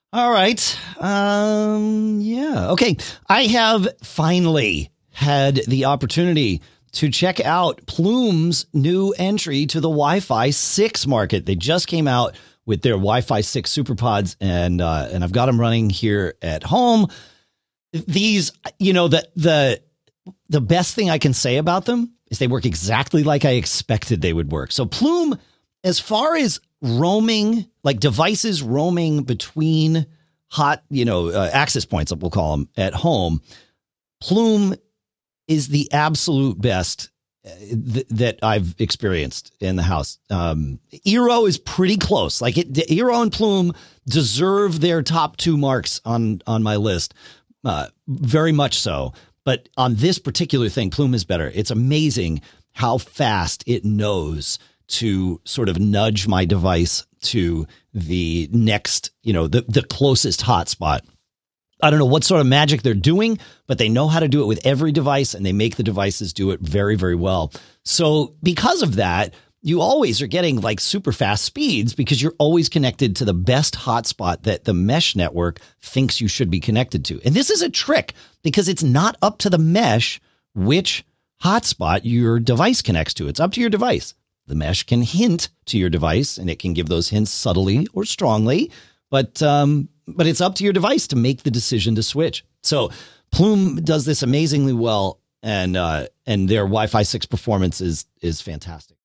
All right. Yeah. Okay. I have finally had the opportunity to check out Plume's new entry to the Wi-Fi 6 market. They just came out with their Wi-Fi 6 SuperPods, and I've got them running here at home. These, the best thing I can say about them is they work exactly like I expected they would work. So Plume, as far as roaming, like devices roaming between access points, we'll call them, at home, Plume is the absolute best that I've experienced in the house. Eero is pretty close. Eero and Plume deserve their top two marks on my list, very much so. But on this particular thing, Plume is better. It's amazing how fast it knows to sort of nudge my device to the next, the closest hotspot. I don't know what sort of magic they're doing, but they know how to do it with every device, and they make the devices do it very, very well. So because of that, you always are getting like super fast speeds because you're always connected to the best hotspot that the mesh network thinks you should be connected to. And this is a trick because it's not up to the mesh which hotspot your device connects to. It's up to your device. The mesh can hint to your device, and it can give those hints subtly or strongly, but it's up to your device to make the decision to switch. So Plume does this amazingly well, and their Wi-Fi 6 performance is fantastic.